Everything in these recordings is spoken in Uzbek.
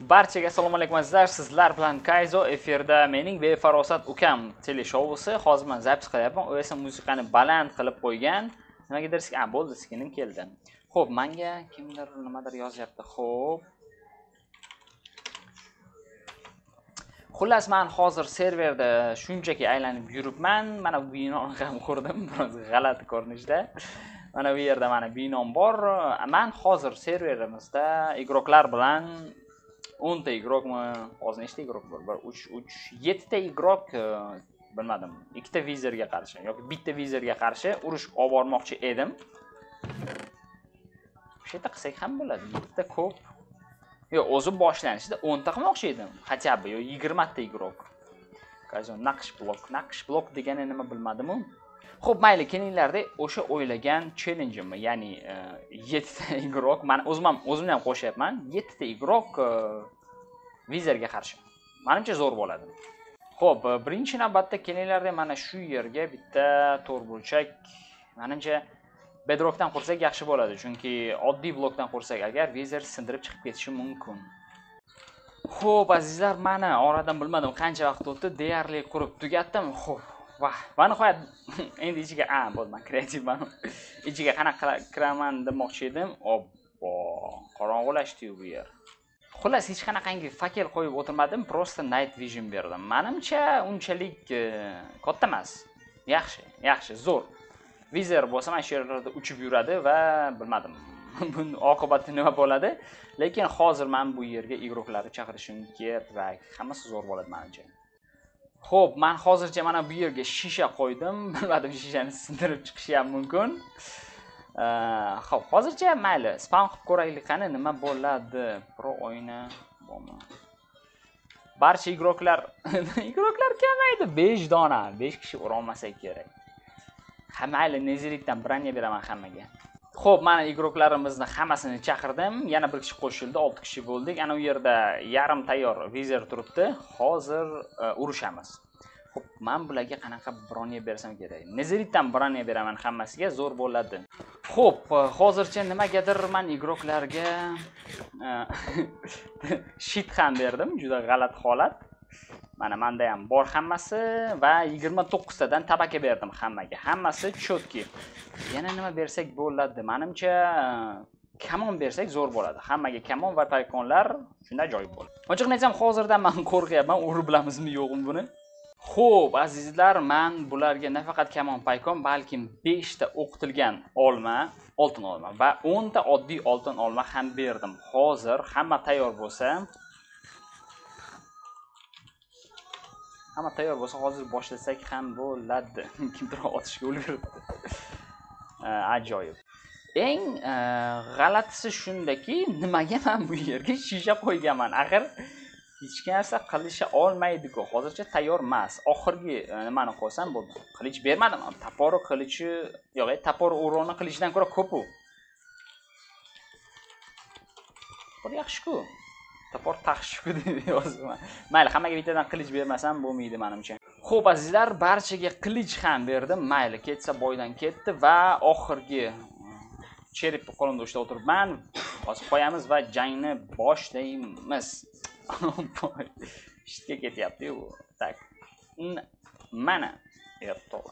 Barchaga assalomu alaykum azizlar. Sizlar bilan Kayzo efirda mening befarosat ukam teleshousi. Hozir men zapis qilyapman. U esa musiqani baland qilib qo'ygan. Nimagadir bo'ldi, skinim keldi. Xo'p, menga kimdir nimadir yozyapti. Xo'p. Xullas, men hozir serverda shunchaki aylanib yuribman. Mana bu binoni ham ko'rdim, biroz g'alati ko'rinishda. Mana bu yerda mana binom bor. Men hozir serverimizda igroklar bilan 10 ta igrokmi, hozir nechta igrok bor? 7 ta igrok, bilmadim, 2 ta vizerga qarshi yoki bitta vizerga qarshi urush olib bormoqchi edim. Shu yerda qilsak ham bo'ladi, 7 ta ko'p. Yo'q, o'zi boshlanishida 10 ta qilmoqchi edim, хотя бы, yo 20 ta igrok. Qazon naqsh blok degani nima bilmadim-ku. Xo'p, mayli, kelinglarda o'sha o'ylagan challenge'imni, ya'ni 7 ta igrok, men o'zimni ham qo'shyapman, 7 ta igrok vizerga qarshi. Menimcha zo'r bo'ladi. Xo'p, birinchi navbatda kelinglarda mana shu yerga bitta to'rtburchak, menimcha bedrockdan qursak yaxshi bo'ladi, chunki oddiy blokdan qursak agar vizer sindirib chiqib ketishi mumkin. Xo'p, azizlar, mana oradan bilmadim qancha vaqt o'tdi, deyarli qurib tugatdim. Xo'p, va nihoyat endi ichiga bo'ldi, men kreativman. Ichiga qanaqa kiraman demoqchi edim. Obbo, qorong'ulashdi-yu bu yer. Xullas, hech qanaqangi fakel qo'yib o'tirmadim, prosta night vision berdim. Menimcha unchalik katta emas. Yaxshi, zo'r. Vizer bo'lsa mana shu yerlarda uchib yuradi va bilmadim, buning oqibati nima bo'ladi. Lekin hozir men bu yerga igroklarni chaqirishim kerak. Hammasi zo'r bo'ladi menimcha. Xo'p, men hozircha mana bu yerga shisha qo'ydim. Bilmadim, shishani sindirib chiqishi ham mumkin. Xo'p, hozircha mayli, spam qilib ko'raylik, qani nima bo'ladi. Pro o'yini bormi? Barcha igroklar kamaydi, 5 dona, 5 kishi ura olmasak kerak. Ha, mayli, nezirikdan branya beraman hammaga. Xo'p, mana igroklarimizni hammasini chaqirdim. Yana bir kishi qo'shildi, 6 kishi bo'ldik. Ana u yerda yarim tayyor vizer turibdi. Hozir urushamiz. Xo'p, men bularga qanaqa branya bersam kerak? Nezirikdan branya beraman hammasiga, zo'r bo'ladi. Xo'p, hozircha nimagadir men igroklarga shit ham berdim. Juda g'alati holat. Mana menda ham bor hammasi va 29 tadan tabaka berdim hammaga. Hammasi chotki. Yana nima bersak bo'ladi? Menimcha kamon bersak zo'r bo'ladi. Hammaga kamon va paykonlar shunda ajoyib bo'ladi. Ochiqni aytsam, hozirdan men qo'rqyapman, urib bilamizmi yo'qmi buni? Xo'p, azizlar, men bularga nafaqat kamon paykon, balkim 5 ta o'qitilgan oltin olma va 10 ta oddiy oltin olma ham berdim. Hozir hamma tayyor bo'lsa, hozir boshlasak ham bo'ladi. Kimdir otishga ulguribdi. Ajoyib. Eng g'alatisi shundaki, nimaga men bu yerga shisha qo'yganman? Axir hech narsa qilisha olmaydi-ku. Hozircha tayyor emas. Oxirgi nimani qo'ysam bo'ldi. Qilich bermadim. Tapori qilichi, yo'q, tapori uroni qilichdan ko'ra ko'p-u. Bu yaxshi-ku. Tapor taxshi-ku deb yozdim. Mayli, hammaga bittadan qilich bermasam bo'lmaydi menimcha. Xo'p, azizlar, barchaga qilich ham berdim. Mayli, ketsa boydan ketdi va oxirgi cherib qo'limda ushlab o'tiribman. Hozir qo'yamiz va jangni boshlaymiz. Shitga ketyapti-yu. Tak. Mana erto'g'a.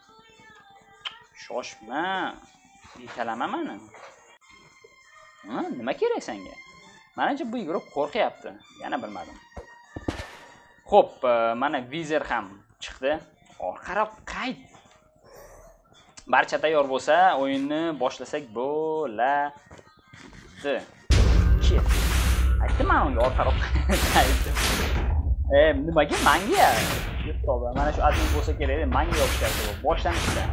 Shoshma. Yitalama meni. Nima kerak senga? Menimcha bu igrok qo'rqyapti. Yana bilmadim. Xo'p, mana vizer ham chiqdi. Qarab qayt. Barcha tayyor bo'lsa, o'yinni boshlasak bo'ladi. Ket. Aytdim-a unga orqaroq qaytdim. Nimaga menga? Yo'q, mana shu admin bo'lsa kerak, menga yopishadi bu. Boshlanishda.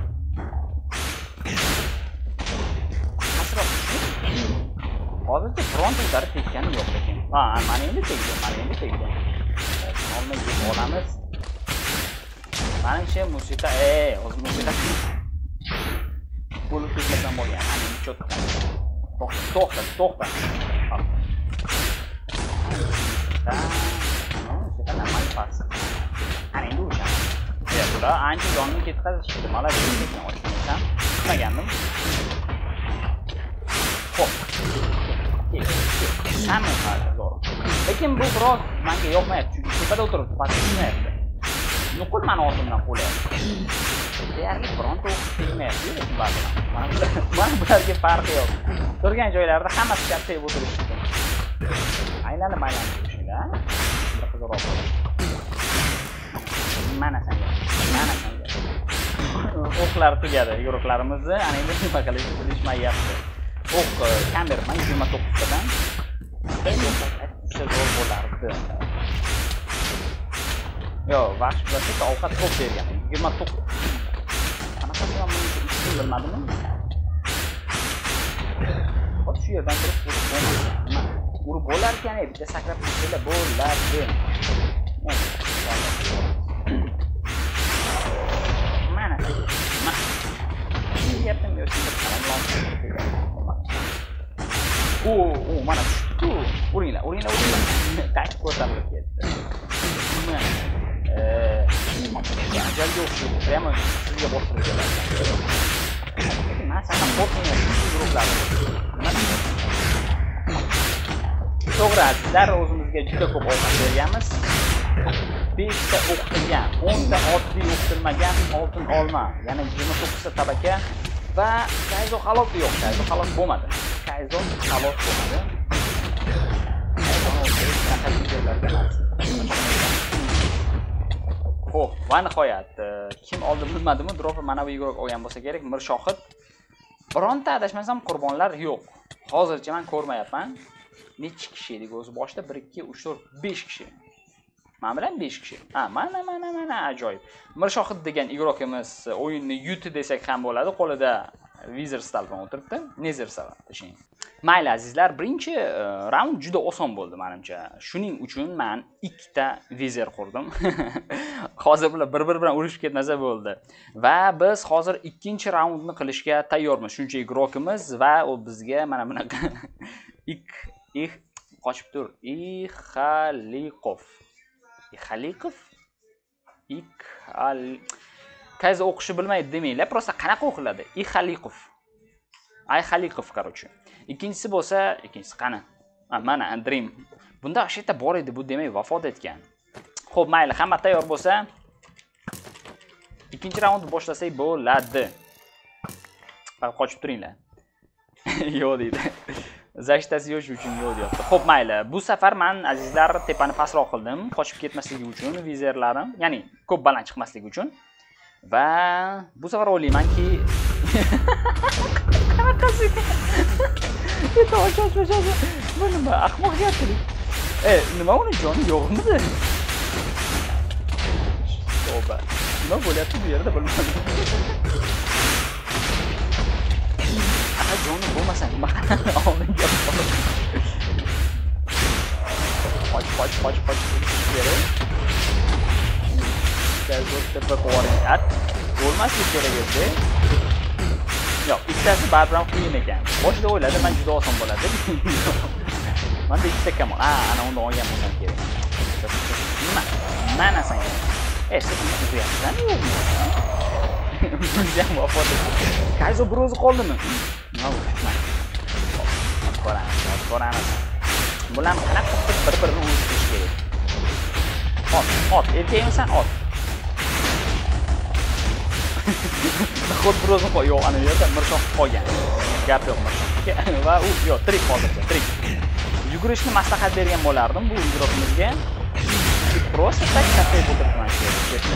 Hozircha bironta udarib ketgani yo'q lekin. Mana endi tegdi. Olmaydi, olamiz. Menimcha musiqa, hozir musiqa bo'lib ketmasam bo'lgan. Mana endi cho'tqa. To'xta. Musiqa normal pas. Ana endi urushamiz. Bular ancha jonni ketkazishdi. Mana bu ketgan ochmasam, tutmagandim. Xo'p. Hamma zo'r. lekin bu biroz menga yoqmayapti, chunki tepada o'tiribdi, pastga tushmayapti. Nuqul meni ortimdan qo'yapti. Deyarli bironta o'q tegmayapti, lekin ba'zan. Mana bularga farqi yo'q. Turgan joylarda hammasi katta deb o'tirishdi. Aylanib turishinglar. Bir qizaloq. Mana senga. O'qlar tugadi, yo'riqlarimizni ana endi nima qilishni bilishmayapti. O'q kam berman 29 tadan. Juda zo'r bo'lardi. Yo, vaqt bo'lsa ovqat ko'p bergan. 29. Qanaqa ham buni bilmadimmi? Hop shu yerdan turib urib bo'lar ekan, bitta sakrab ketsa bo'lardi. Mana. Yaptım yo'sinda qaram. Mana tushdi. Uringlar. Qaytib ko'tarilib ketdi. Ajalga o'xshaydi. Prямо sizga bostirib keladi. Men sanam qo'rqmayapman guruhlarga. To'g'ri, sizlar o'zimizga juda ko'p ovqat berganmiz. 5 ta o'qitilgan, 10 ta oddiy o'qitilmagan oltin olma, ya'ni 29 ta tabaka va kayzo halok yo'q. Kayzo halok bo'lmadi. Xo'p, va nihoyat kim oldi bilmadimmi, dropper mana bu yugurib olgan bo'lsa kerak, Mirshohid. Bironta adashmasam qurbonlar yo'q. Hozircha men ko'rmayapman. Necha kishi edik o'zi boshida? 1 2 3 4 5 kishi. Men bilan 5 kishi. Mana ajoyib. Mirshohid degan igrokimiz o'yinni yuti desak ham bo'ladi. Qo'lida Wizard Stalpon o'tiribdi. Nether Stalpon. Mayli azizlar, birinchi raund juda oson bo'ldi menimcha. Shuning uchun men 2 ta Wizard qurdim. Hozir bular bir-biri bilan urushib ketmasa bo'ldi. Va biz hozir ikkinchi raundni qilishga tayyormiz. Shuncha igrokimiz va u bizga mana bunaqa qochib tur. Qaysi o'qishni bilmaydi demanglar, prosta qanaqa o'qiladi? Ayxaliqov, короче. Ikkinchisi bo'lsa, ikkinchisi qani? Mana Andrim. Bunda o'sha yerda bor edi, bu demak vafot etgan. Xo'p, mayli, hamma tayyor bo'lsa, ikkinchi raundni boshlasak bo'ladi. Qochib turinglar. Yo'q deydi. Zashtasi yo'q uchun yo'q deyapti. Xo'p, mayli. Bu safar men azizlar tepani pastroq qildim, qochib ketmasligi uchun vizerlarim, ya'ni ko'p baland chiqmasligi uchun. Va bu safar o'ylaymanki qanaqasi? Bu nima ahmoq gaplik? Nima uni joni yo'qmidi? Tavba. Nima bo'lyapti bu yerda bilmadim. Joni bo'lmasa nima oldinga qoch kerak. Tepa qo'yat. Bo'lmaslik kerak edi. Yo'q, ikkitasi baribir ham qiyin ekan. Boshida o'yladim, men juda oson bo'ladi. Menda ikkita kam. Ana unda olgan bo'lsam kerak. Mana senga. Siz nima qilyapsiz? Bunga vafot etdi. Qaysi bir o'zi qoldimi? Ko'ramiz. Bular qanaqa bir-birini urishib kerak. Ot, erkakmisan ot. Xod bir o'zi yo'q, ana yerda Mirshoh qolgan. Gap yo'q Mirshohga. Va u yo'q, tirik hozircha, tirik. Yugurishni maslahat bergan bo'lardim bu ijrotimizga. Prosta tak katta o'tiribman shu.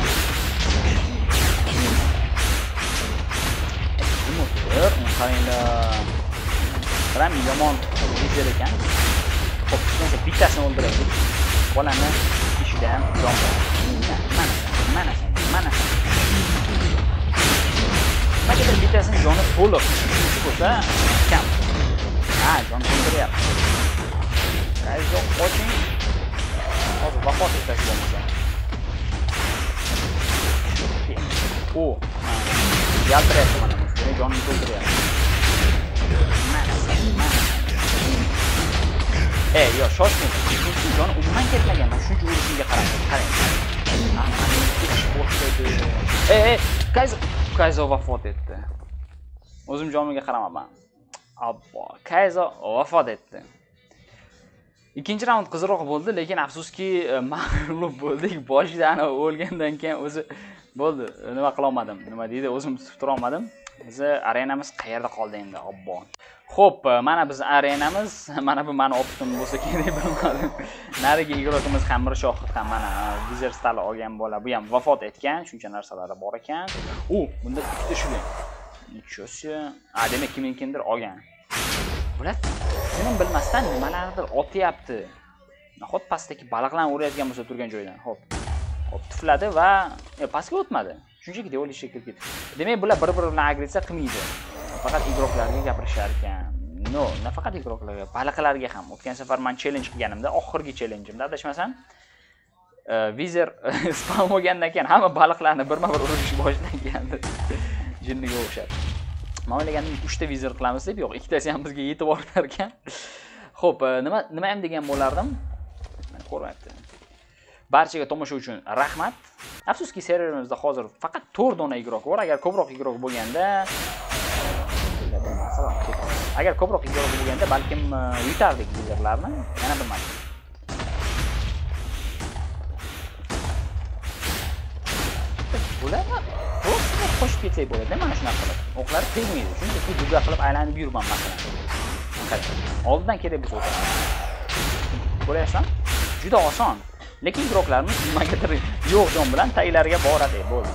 Qaranglar. Biram yomon video ekan. Xo'p, nima bittasini o'ldiraylik. Bolani ishidan jon bor. Mana. Maktab bittasini joni to'liq. Shu bo'lsa kam. Jon to'ldiryapti. Qaysi qoching. Hozir vafot etasi bo'lmasa. Yaltiryapti mana. Jonni to'ldiryapti. Yo, shoshmang. Jon umuman ketmagan. Shuncha urishimga qarang. Kayzo vafot etdi. O'zim jonimga qaramaman. Abbo, Kayzo vafot etdi. Ikkinchi raund qizaloq bo'ldi, lekin afsuski mag'lub bo'ldik. Boshida ana o'lgandan keyin o'zi bo'ldi, nima qila olmadim. Nima deydi, o'zim tutib tura olmadim. Bizi arenamiz qayerda qoldi endi? Obbo. Xo'p, mana biz arenamiz, mana bu meni optim bo'lsa kerak bilmadim. Narigi igrokimiz ham Mirshohid ham mana Vizer Star olgan bola, bu ham vafot etgan, shuncha narsalari bor ekan. Bunda ikkita shular. Nicho'si, demak kimnikidir olgan. Bular senin bilmasdan nimalardir otyapti. Nahot pastdagi baliqlarni urayotgan bo'lsa turgan joydan. Xo'p, tufladi va pastga o'tmadi. Shunchaki devolishga kirib ketdi. Demak, bular bir-biri bilan agressiya qilmaydi. Faqat igroklarga gapirishar ekan. Nafaqat igroklarga, baliqlarga ham. O'tgan safar men challenge qilganimda, oxirgi challengeimda adashmasam, Vizer spam bo'lgandan keyin hamma baliqlarni birma-bir urishni boshlagandi. Jinniga o'xshab. Men o'ylagandim 3 ta vizer qilamiz deb, yo'q, ikkitasi ham bizga yetib ortar ekan. Xo'p, nima ham degan bo'lardim? Mana ko'ryapti. Barchaga tomosha uchun rahmat. Afsuski serverimizda hozir faqat 4 dona igrok bor. Agar ko'proq igrok bo'lganda, balkim yutardik vizerlarni. Yana bilmadim. Bularni qo'shib ketsak bo'ladi, mana shunaqa qilib. O'qlar tegmaydi. Chunki juda qilib aylanib yurman masalan. Oldidan kerak bo'lsa o'taman. Ko'ryapsan? Juda oson. Lekin igroklarimiz nimagadir yo'q jon bilan taglariga boradi. Bo'ldi.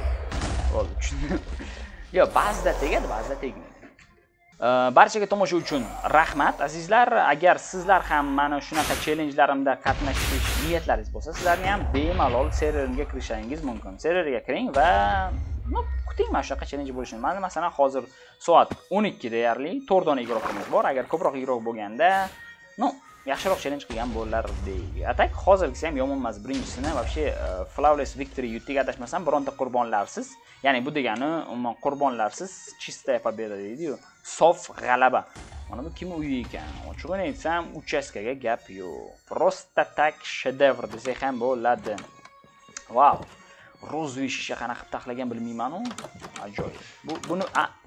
Yo, ba'zida tegadi, ba'zida tegmaydi. Barchaga tomosha uchun rahmat azizlar. Agar sizlar ham mana shunaqa challenjlarimda qatnashish niyatlaringiz bo'lsa, sizlarni ham bemalol serverimga kirishingiz mumkin. Serverga kiring va kuting mana shunaqa challenge bo'lishini. Mana masalan hozir soat 12 deyarli 4 dona igrokimiz bor. Agar ko'proq igrok bo'lganda, yaxshiroq challenge qilgan bo'lardik. Atak hozirgisi ham yomon emas. Birinchisini вообще flawless victory yutdik adashmasam, bironta qurbonlarsiz. Ya'ni bu degani umuman qurbonlarsiz chistaya победа deydi-yu. Sof g'alaba. Mana bu kim uyi ekan? Ochig'ini aytsam, uchastkaga gap yo'q. Просто так shedevr desak ham bo'ladi. Wow. Rozvishga qanaqa qilib taxlagan bilmayman-u. Ajoyib. Buni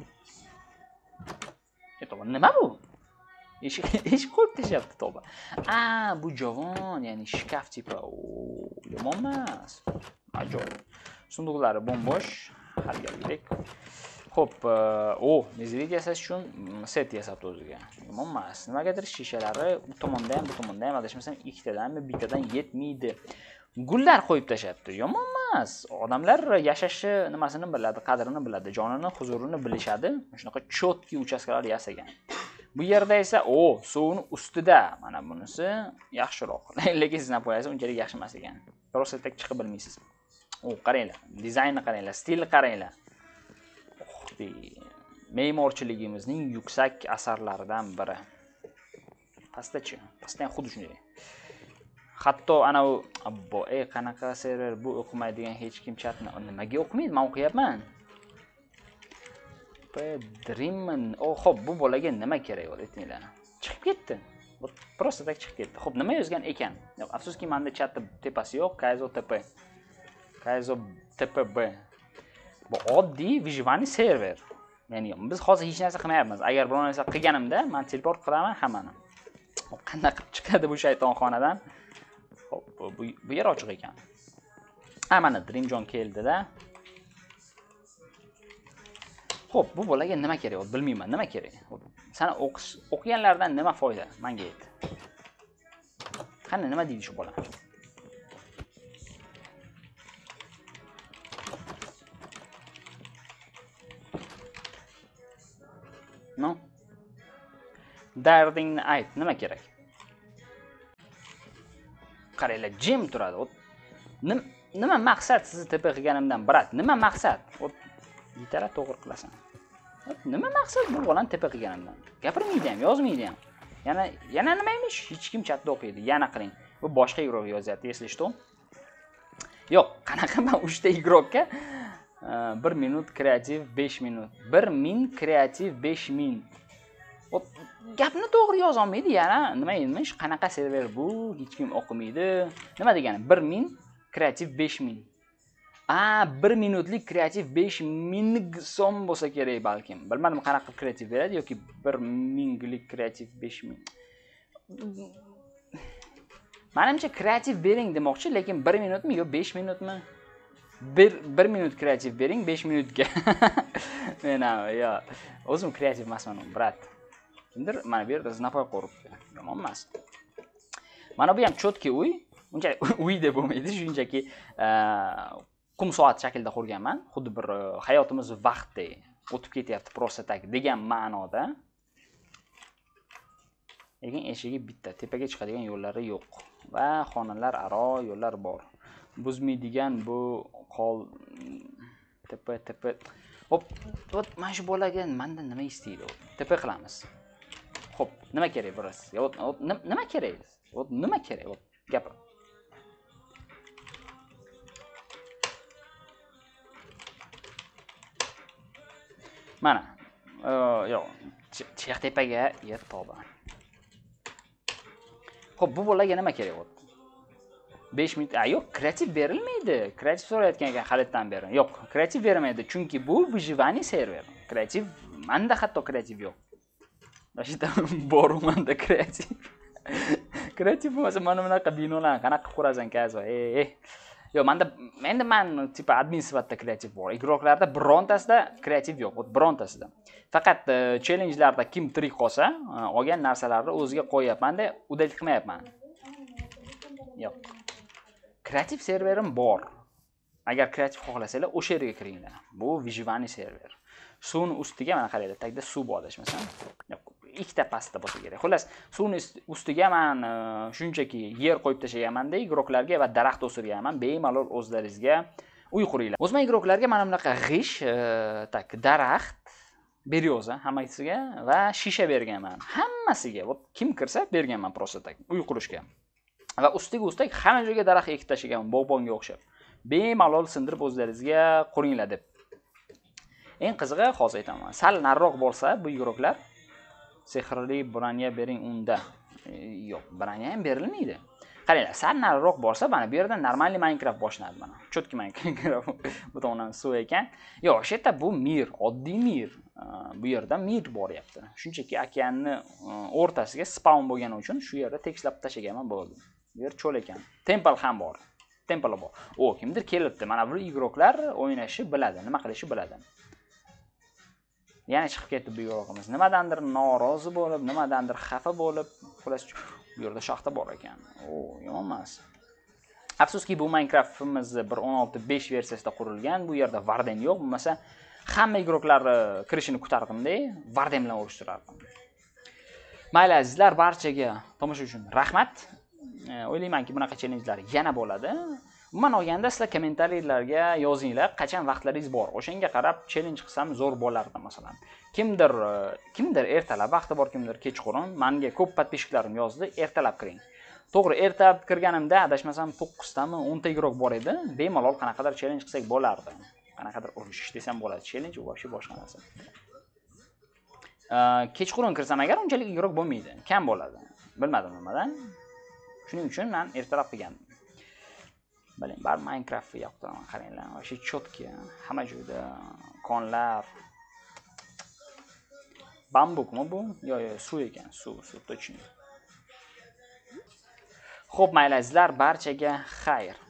nima bu? Ish qo'yib tashlabdi to'g'ri. Bu javon, ya'ni shkaf tipi. Yomon emas. Ajoyib. Sunduqlari bo'm-bo'sh. Har galgidek. Xo'p, nezrit yasash uchun set yasabdi o'ziga. Yomon emas. Nimagadir shishalari bu tomondan ham, bu tomondan ham adashmasam ikkitadanmi, bittadan yetmaydi. Gullar qo'yib tashlabdi. Yomon emas. Odamlar yashashi nimasini biladi, qadrini biladi, jonini, huzurini bilishadi. Shunaqa chotki uchastkalar yasagan. Bu yerda esa suvni ustida. Mana bunisi yaxshiroq. Lekin siz nima qo'yasiz, unchalik yaxshi emas ekan. Просто tak chiqib bilmaysiz. Qaranglar, dizaynni qaranglar, stilni qaranglar. Me'morchiligimizning yuksak asarlaridan biri. Pastda-chi? Pastda ham xuddi shunday. Hatto ana u qanaqa server bu o'qimaydigan hech kim chatni nimaga o'qimaydi? Men o'qiyapman. Dreamman. Xo'p, bu bolaga nima kerak bo'ldi aytinglar. Chiqib ketdi. Просто tak chiqib ketdi. Xo'p, nima yozgan ekan? Afsuski menda chatda tepasi yo'q, Kaizo TP. Kaizo TPB. Bu oddiy vijvani server. Ya'ni biz hozir hech narsa qilmayapmiz. Agar biror narsa qilganimda, men teleport qilaman hammani. Qanday qilib chiqadi bu shaytonxonadan? Xo'p, bu yer ochiq ekan. Mana Dreamjon keldi-da. Xo'p, bu bolaga nima kerak? Bilmayman, nima kerak? Sana o'qiganlardan nima foyda? Menga ayt. Qani nima deydi shu bola? Dardingni ayt, nima kerak? Qaranglar, jim turadi. Nima maqsad sizni tepa qilganimdan, brat? Nima maqsad? Yetara to'g'ri qilasan. Nima maqsad bu bolani tepa qilganimdan? Gapirmaydi ham, yozmaydi ham. Yana nima emish? Hech kim chatda o'qiydi. Yana qiling. Bu boshqa igrok yozyapti, если что. Yo'q, qanaqa men 3 ta igrokka 1 minut kreativ 5 minut. 1 min kreativ 5 min. Gapni to'g'ri yoza olmaydi yana. Nima emish? Qanaqa server bu? Hech kim o'qimaydi. Nima degani? 1 min kreativ 5 min. 1 minutlik kreativ 5 ming so'm bo'lsa kerak balkim. Bilmadim qanaqa kreativ beradi yoki 1 minglik kreativ 5 ming. Menimcha kreativ bering demoqchi, lekin 1 minutmi yo 5 minutmi? 1 minut kreativ bering, 5 minutga. Men yo, o'zim kreativ emasman, brat. Kimdir mana bu yerda znapoy qo'ribdi. Yomon emas. Mana bu ham chotki uy. Unchalik uy deb bo'lmaydi, shunchaki qum soat shaklida qurganman. Xuddi bir hayotimiz vaqtdek o'tib ketyapti prosta tak degan ma'noda. Lekin eshigi bitta, tepaga chiqadigan yo'llari yo'q va xonalar aro yo'llar bor. Buzmaydigan bu qol tepa. Hop, mana shu bolaga mendan nima istaydi? Tepa qilamiz. Hop, nima kerak biroz? Nima kerak? Nima kerak? Gapir. Mana. Yo'q, chiq tepaga yer toba. Xo'p, bu bolaga nima kerak bo'ldi? 5 minut. Yo'q, kreativ berilmaydi. Kreativ so'rayotgan ekan xariddan beri. Yo'q, kreativ bermaydi, chunki bu выживание server. Kreativ, menda hatto kreativ yo'q. Rashida borumanda kreativ. Kreativ bo'lmasa mana bunaqa binolarni qanaqa qurasan kazo? Yo'q, men tipa admin sifatida kreativ bor. Igroklarda birontasida kreativ yo'q, birontasida. Faqat challenge'larda kim tirik qolsa, olgan narsalarni o'ziga qo'yapman-da, udalik qilmayapman. Yo'q. Kreativ serverim bor. Agar kreativ xohlasanglar, o'sha yerga kiringlar. Bu выживание server. Suvni ustiga mana qaranglar, tagida suv bor adashmasam. Yo'q, ikkita pastda bo'lsa kerak. Xullas, suvni ustiga men shunchaki yer qo'yib tashaganman-da igroklarga va daraxt o'sirganman. Bemalol o'zlaringizga uy quringlar. O'zman igroklarga mana bunaqa g'ish, daraxt beryoza hammasiga va shisha berganman. Hammasiga. Kim kirsa berganman prosta tak uy qurishga. Va ustiga ustak hamma joyga daraxt ekib tashaganman, bog'bonga o'xshab. Bemalol sindirib o'zlaringizga quringlar deb. Eng qizig'i hozir aytaman. Sal nariroq bo'lsa bu igroklar sehrli branya bering unda. Yo'q, branya ham berilmaydi. Qaranglar, sal nariroq bo'lsa, mana bu yerda normalniy Minecraft boshlanadi mana. Chotki Minecraft bu tomondan suv ekan. Yo'q, o'sha yerda bu mir, oddiy mir. Bu yerda mir boryapti. Shunchaki okeanni o'rtasiga spawn bo'lgani uchun shu yerda tekislab tashaganman bo'ldi. Bu yer cho'l ekan. Temple ham bor. Temple bor. Kimdir kelibdi. Mana bu igroklar o'ynashni biladi, nima qilishni biladi. Yana chiqib ketdi bu igrokimiz. Nimadandir norozi bo'lib, nimadandir xafa bo'lib, xullas bu yerda shaxta bor ekan. Yomon emas. Afsuski bu Minecraftimiz 1.16.5 versiyasida qurilgan. Bu yerda Warden yo'q, bo'lmasa hamma igroklar kirishini kutardim-da, Warden bilan urushtirardim. Mayli azizlar, barchaga tomosha uchun rahmat. O'ylaymanki, bunaqa challenge'lar yana bo'ladi. Umuman olganda sizlar kommentariyalarga yozinglar, qachon vaqtlaringiz bor. O'shanga qarab challenge qilsam zo'r bo'lardi masalan. Kimdir ertalab vaqti bor, kimdir kechqurun. Menga ko'p podpishchiklarim yozdi, ertalab kiring. To'g'ri, ertalab kirganimda adashmasam 9 tami 10 ta igrok bor edi. Bemalol qanaqadir challenge qilsak bo'lardi. Qanaqadir urush desam bo'ladi. Challenge voshi boshqa narsa. Kechqurun kirsam agar unchalik igrok bo'lmaydi, kam bo'ladi. Bilmadim nimadan. Shuning uchun men ertalab qilgandim. Biling, bar Minecraftni yoqtiraman, qaranglar. O'sha chotki, hamma joyda konlar. Bambukmi bu? Yo'q, suv ekan, suv точно. Xo'p, mayli azizlar, barchaga xayr.